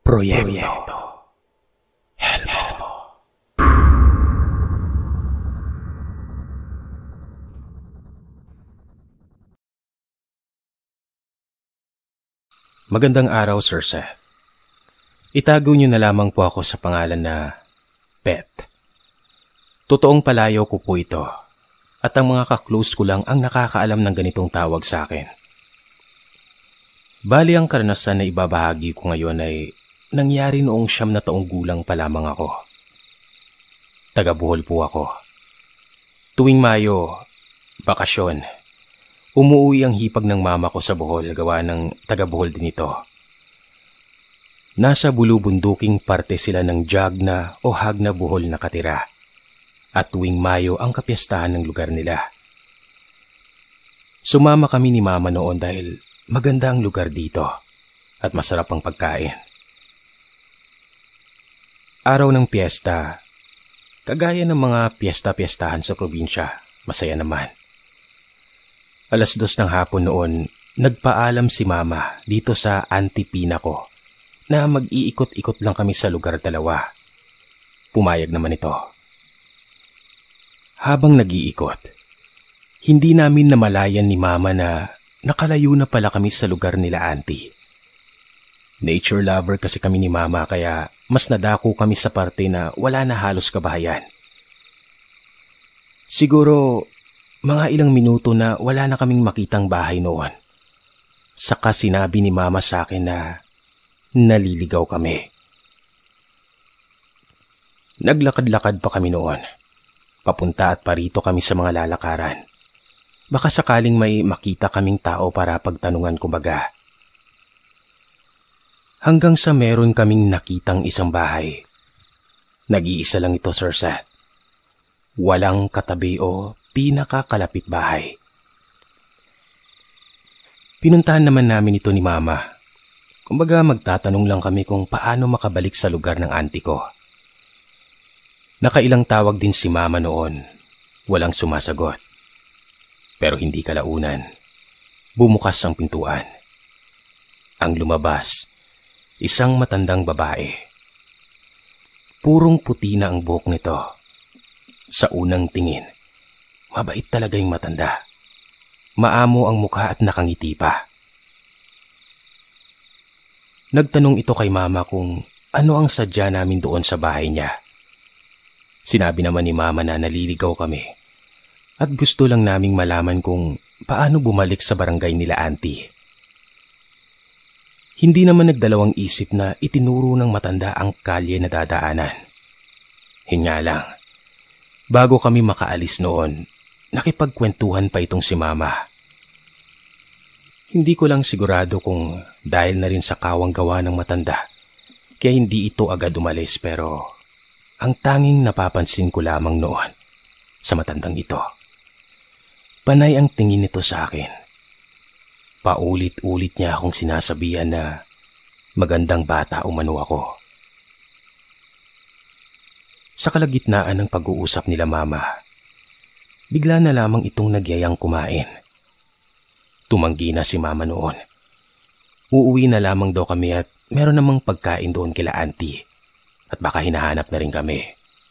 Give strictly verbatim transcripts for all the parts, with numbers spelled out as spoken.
Proyekto Helmo. Magandang araw, Sir Seth. Itago niyo na lamang po ako sa pangalan na Pet. Totoong palayaw ko po ito at ang mga kaklose ko lang ang nakakaalam ng ganitong tawag sa akin. Bali ang karanasan na ibabahagi ko ngayon ay nangyari noong siyam na taong gulang pa lamang ako. Taga-Bohol po ako. Tuwing Mayo, bakasyon, umuwi ang hipag ng mama ko sa Bohol gawa ng taga-Bohol din ito. Nasa bulubunduking parte sila ng Jagna o Hagna Bohol nakatira at tuwing Mayo ang kapiyastahan ng lugar nila. Sumama kami ni mama noon dahil maganda ang lugar dito at masarap ang pagkain. Araw ng piyesta, kagaya ng mga piyesta-piyestahan sa probinsya, masaya naman. Alas dos ng hapon noon, nagpaalam si mama dito sa antipina ko na mag-iikot-ikot lang kami sa lugar dalawa. Pumayag naman ito. Habang nag-iikot, hindi namin namalayan ni mama na nakalayo na pala kami sa lugar nila auntie. Nature lover kasi kami ni mama kaya mas nadako kami sa parte na wala na halos kabahayan. Siguro mga ilang minuto na wala na kaming makitang bahay noon. Saka sinabi ni mama sa akin na naliligaw kami. Naglakad-lakad pa kami noon. Papunta at parito kami sa mga lalakaran. Baka sakaling may makita kaming tao para pagtanungan kumbaga. Hanggang sa meron kaming nakitang isang bahay. Nag-iisa lang ito, Sir Seth. Walang katabi o pinakakalapit bahay. Pinuntahan naman namin ito ni Mama. Kumbaga magtatanong lang kami kung paano makabalik sa lugar ng auntie ko. Nakailang tawag din si Mama noon. Walang sumasagot. Pero hindi kalaunan. Bumukas ang pintuan. Ang lumabas, isang matandang babae. Purong puti na ang buhok nito. Sa unang tingin, mabait talaga yung matanda. Maamo ang mukha at nakangiti pa. Nagtanong ito kay mama kung ano ang sadya namin doon sa bahay niya. Sinabi naman ni mama na naliligaw kami at gusto lang naming malaman kung paano bumalik sa barangay nila auntie. Hindi naman nagdalawang isip na itinuro ng matanda ang kalye na dadaanan. Yun nga lang, bago kami makaalis noon, nakipagkwentuhan pa itong si mama. Hindi ko lang sigurado kung dahil na rin sa kawang gawa ng matanda, kaya hindi ito agad umalis pero ang tanging napapansin ko lamang noon sa matandang ito, panay ang tingin nito sa akin. Paulit-ulit niya akong sinasabihan na magandang bata umano ako. Sa kalagitnaan ng pag-uusap nila mama, bigla na lamang itong nagyayang kumain. Tumanggi na si mama noon. Uuwi na lamang daw kami at meron namang pagkain doon kila auntie at baka hinahanap na rin kami.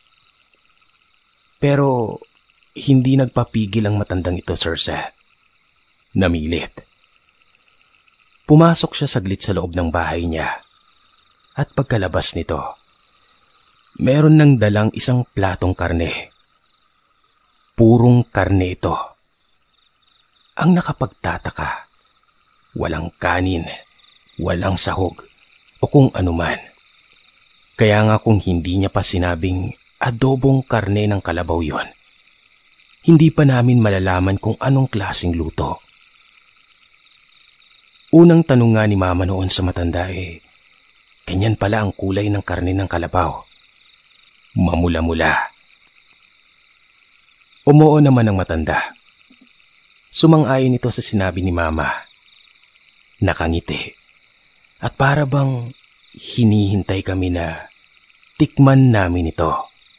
Pero hindi nagpapigil ang matandang ito, Sir Seth. Namilit. Pumasok siya saglit sa loob ng bahay niya at pagkalabas nito, meron nang dalang isang platong karne. Purong karne ito. Ang nakapagtataka, walang kanin, walang sahog o kung anuman. Kaya nga kung hindi niya pa sinabing adobong karne ng kalabaw yon, hindi pa namin malalaman kung anong klaseng luto. Unang tanong nga ni mama noon sa matanda eh, ganyan pala ang kulay ng karne ng kalabaw. Mamula-mula. Umuo naman ang matanda. Sumang-ayon ito sa sinabi ni mama. Nakangiti. At para bang hinihintay kami na tikman namin ito.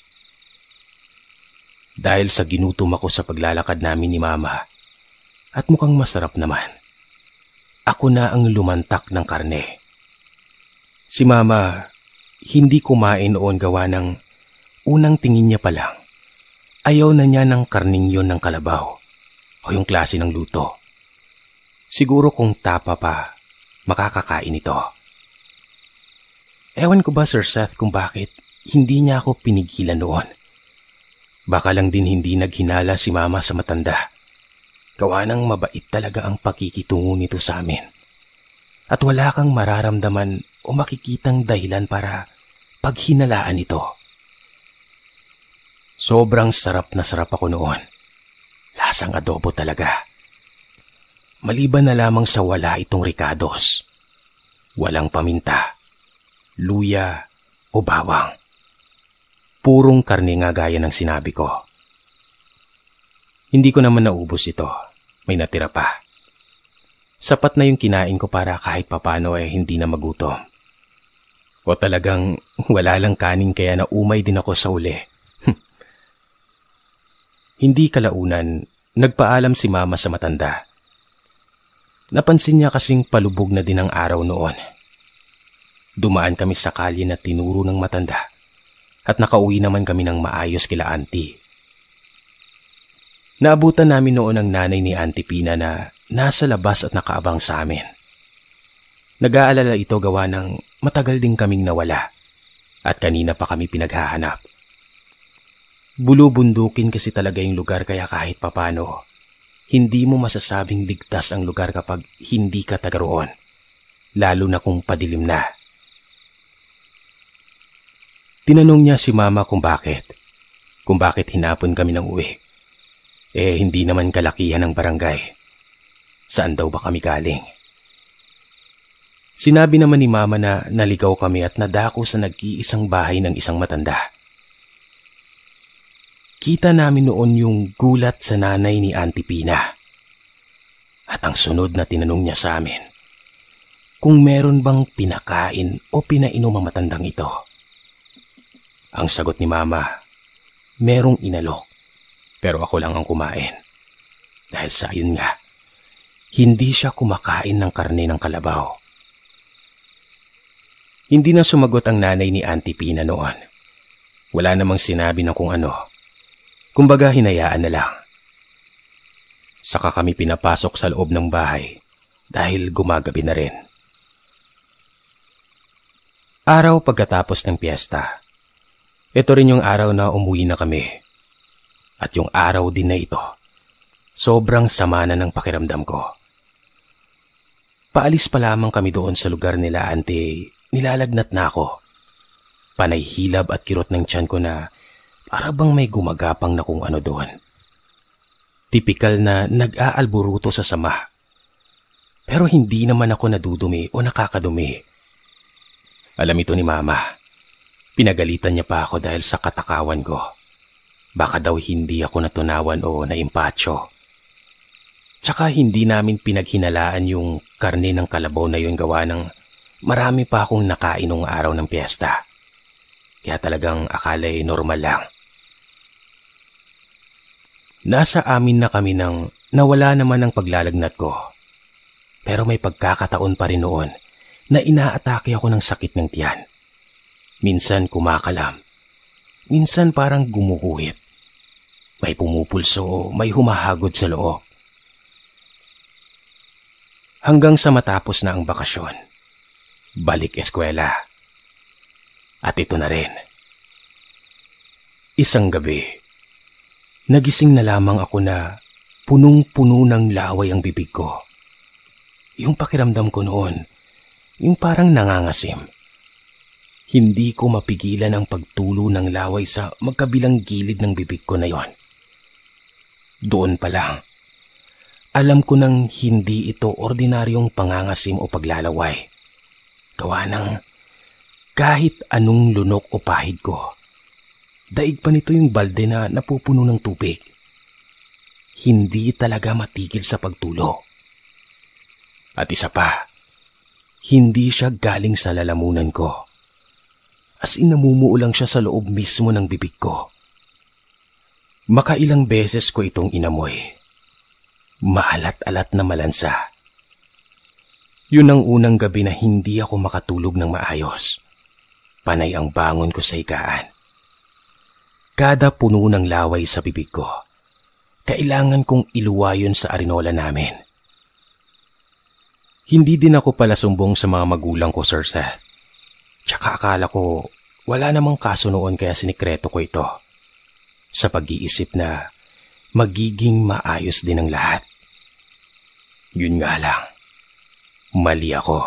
Dahil sa ginutom ako sa paglalakad namin ni mama at mukhang masarap naman, ako na ang lumantak ng karne. Si Mama, hindi kumain noon gawa ng unang tingin niya pa lang. Ayaw na niya ng karning yun ng kalabaw o yung klase ng luto. Siguro kung tapa pa, makakakain ito. Ewan ko ba, Sir Seth, kung bakit hindi niya ako pinigilan noon. Baka lang din hindi naghinala si Mama sa matanda. Gawa ng mabait talaga ang pakikitungo nito sa amin. At wala kang mararamdaman o makikitang dahilan para paghinalaan ito. Sobrang sarap na sarap ako noon. Lasang adobo talaga. Maliban na lamang sa wala itong ricados. Walang paminta, luya o bawang. Purong karne nga gaya ng sinabi ko. Hindi ko naman naubos ito. May natira pa. Sapat na yung kinain ko para kahit papano eh hindi na magutom. O talagang wala lang kanin kaya naumay din ako sa uli. Hindi kalaunan, nagpaalam si Mama sa matanda. Napansin niya kasing palubog na din ang araw noon. Dumaan kami sa kalye na tinuro ng matanda at nakauwi naman kami ng maayos kila Auntie. Naabutan namin noon ang nanay ni Auntie Pina na nasa labas at nakaabang sa amin. Nag-aalala ito gawa ng matagal din kaming nawala at kanina pa kami pinaghahanap. Bulubundukin kasi talaga yung lugar kaya kahit papano, hindi mo masasabing ligtas ang lugar kapag hindi ka taga roon, lalo na kung padilim na. Tinanong niya si Mama kung bakit, kung bakit hinapon kami ng uwi. Eh hindi naman kalakihan ng barangay. Saan daw ba kami galing? Sinabi naman ni Mama na naligaw kami at nadako sa nag-iisang bahay ng isang matanda. Kita namin noon yung gulat sa nanay ni Auntie Pina. At ang sunod na tinanong niya sa amin, kung meron bang pinakain o pinainom ang matandang ito. Ang sagot ni Mama, merong inalok, pero ako lang ang kumain. Dahil sa yun nga, hindi siya kumakain ng karne ng kalabaw. Hindi na sumagot ang nanay ni Auntie Pina noon. Wala namang sinabi na kung ano. Kumbaga hinayaan na lang. Saka kami pinapasok sa loob ng bahay dahil gumagabi na rin. Araw pagkatapos ng piyesta. Ito rin yung araw na umuwi na kami. At yung araw din na ito, sobrang sama na ng pakiramdam ko. Paalis pa lamang kami doon sa lugar nila, Auntie, nilalagnat na ako. Panay hilab at kirot ng tiyan ko na para bang may gumagapang na kung ano doon. Tipikal na nag-aalburuto sa sama. Pero hindi naman ako nadudumi o nakakadumi. Alam ito ni Mama. Pinagalitan niya pa ako dahil sa katakawan ko. Baka daw hindi ako natunawan o naimpatyo. Tsaka hindi namin pinaghinalaan yung karne ng kalabaw na yun gawa ng marami pa akong nakain nung araw ng piyesta. Kaya talagang akala'y normal lang. Nasa amin na kami nang nawala naman ang paglalagnat ko. Pero may pagkakataon pa rin noon na inaatake ako ng sakit ng tiyan. Minsan kumakalam. Minsan parang gumuguhit. May pumupulso o may humahagod sa loob. Hanggang sa matapos na ang bakasyon. Balik eskwela. At ito na rin. Isang gabi, nagising na lamang ako na punong-puno ng laway ang bibig ko. Yung pakiramdam ko noon, yung parang nangangasim. Hindi ko mapigilan ang pagtulo ng laway sa magkabilang gilid ng bibig ko na yon. Doon pa lang, alam ko nang hindi ito ordinaryong pangangasim o paglalaway. Gawa ng kahit anong lunok o pahid ko, daig pa nito yung balde na napupuno ng tubig. Hindi talaga matigil sa pagtulo. At isa pa, hindi siya galing sa lalamunan ko. As in namumuo lang siya sa loob mismo ng bibig ko. Makailang beses ko itong inamoy. Maalat-alat na malansa. Yun ang unang gabi na hindi ako makatulog ng maayos. Panay ang bangon ko sa higaan. Kada puno ng laway sa bibig ko, kailangan kong iluwa yun sa arinola namin. Hindi din ako pala sumbong sa mga magulang ko, Sir Seth. Tsaka akala ko wala namang kaso noon kaya sinikreto ko ito. Sa pag-iisip na magiging maayos din ang lahat. Yun nga lang, mali ako.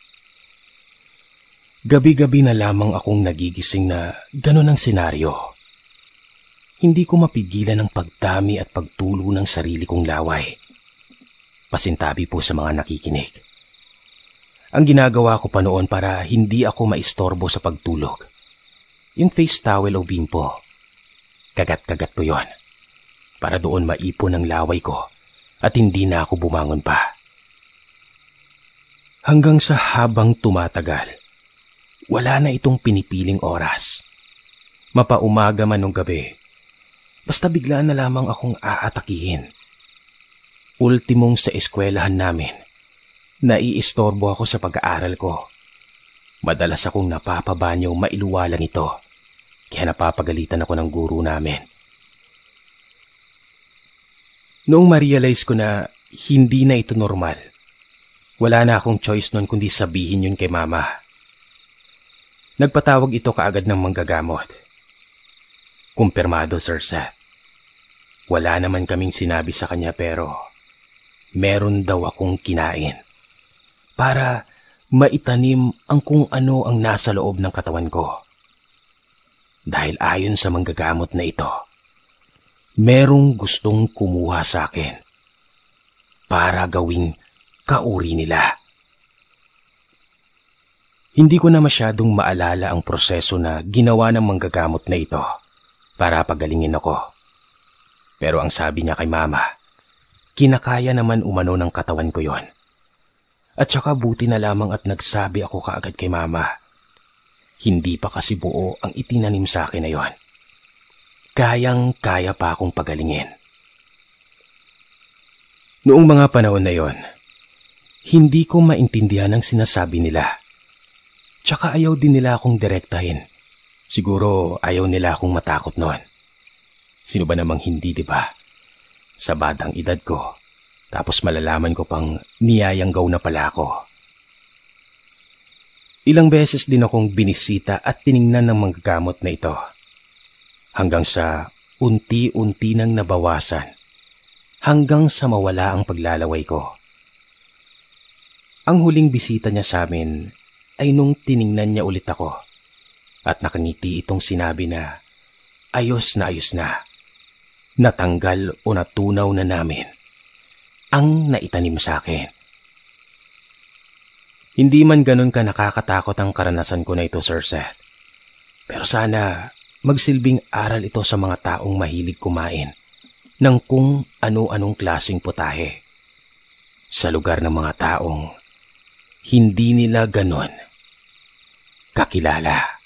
Gabi-gabi na lamang akong nagigising na ganun ang senaryo. Hindi ko mapigilan ang pagdami at pagtulo ng sarili kong laway. Pasintabi po sa mga nakikinig. Ang ginagawa ko pa noon para hindi ako maistorbo sa pagtulog, yung face towel o bimpo, kagat-kagat ko yon para doon maipon ang laway ko at hindi na ako bumangon pa. Hanggang sa habang tumatagal, wala na itong pinipiling oras. Mapaumaga man nung gabi, basta bigla na lamang akong aatakihin. Ultimong sa eskwelahan namin, naiistorbo ako sa pag-aaral ko. Madalas akong napapabanyo mailuwalang ito, kaya napapagalitan ako ng guro namin. Noong ma-realize ko na hindi na ito normal, wala na akong choice noon kundi sabihin yun kay Mama. Nagpatawag ito kaagad ng manggagamot. Kumpirmado, Sir Seth. Wala naman kaming sinabi sa kanya pero meron daw akong kinain para maitanim ang kung ano ang nasa loob ng katawan ko. Dahil ayon sa manggagamot na ito, merong gustong kumuha sa akin para gawing kauri nila. Hindi ko na masyadong maalala ang proseso na ginawa ng manggagamot na ito para pagalingin ako. Pero ang sabi niya kay Mama, kinakaya naman umano ng katawan ko yon. At saka buti na lamang at nagsabi ako kaagad kay Mama. Hindi pa kasi buo ang itinanim sa akin na yon. Kayang-kaya pa akong pagalingin. Noong mga panahon na yon, hindi ko maintindihan ang sinasabi nila. Tsaka ayaw din nila akong direktahin. Siguro ayaw nila akong matakot noon. Sino ba namang hindi, di ba? Sa batang edad ko, tapos malalaman ko pang niyayanggaw na pala ako. Ilang beses din akong binisita at tiningnan ng manggagamot na ito. Hanggang sa unti-unti nang nabawasan. Hanggang sa mawala ang paglalaway ko. Ang huling bisita niya sa amin ay nung tiningnan niya ulit ako at nakangiti itong sinabi na ayos na ayos na, natanggal o natunaw na namin ang naitanim sa akin. Hindi man ganun ka nakakatakot ang karanasan ko na ito, Sir Seth. Pero sana magsilbing aral ito sa mga taong mahilig kumain ng kung ano-anong klaseng putahe sa lugar ng mga taong hindi nila ganon kakilala.